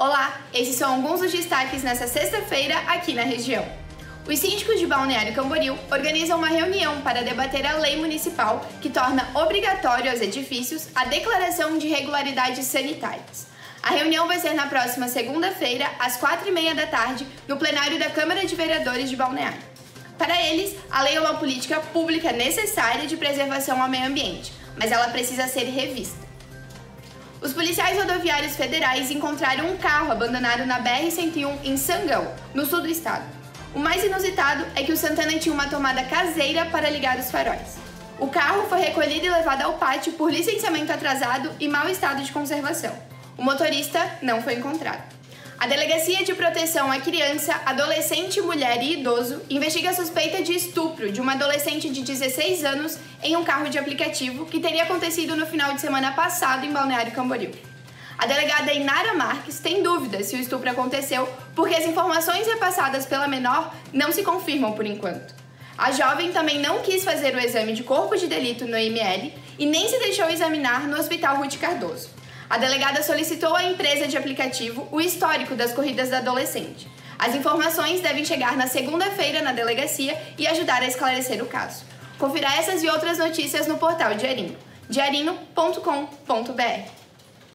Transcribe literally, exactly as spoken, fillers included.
Olá, esses são alguns dos destaques nesta sexta-feira aqui na região. Os síndicos de Balneário Camboriú organizam uma reunião para debater a lei municipal que torna obrigatório aos edifícios a declaração de irregularidades sanitárias. A reunião vai ser na próxima segunda-feira, às quatro e meia da tarde, no plenário da Câmara de Vereadores de Balneário. Para eles, a lei é uma política pública necessária de preservação ao meio ambiente, mas ela precisa ser revista. Os policiais rodoviários federais encontraram um carro abandonado na B R cento e um em Sangão, no sul do estado. O mais inusitado é que o Santana tinha uma tomada caseira para ligar os faróis. O carro foi recolhido e levado ao pátio por licenciamento atrasado e mau estado de conservação. O motorista não foi encontrado. A Delegacia de Proteção à Criança, Adolescente, Mulher e Idoso investiga a suspeita de estupro de uma adolescente de dezesseis anos em um carro de aplicativo que teria acontecido no final de semana passado em Balneário Camboriú. A delegada Inara Marques tem dúvidas se o estupro aconteceu porque as informações repassadas pela menor não se confirmam por enquanto. A jovem também não quis fazer o exame de corpo de delito no I M L e nem se deixou examinar no Hospital Ruth Cardoso. A delegada solicitou à empresa de aplicativo o histórico das corridas da adolescente. As informações devem chegar na segunda-feira na delegacia e ajudar a esclarecer o caso. Confira essas e outras notícias no portal Diarinho, diarinho ponto com ponto br.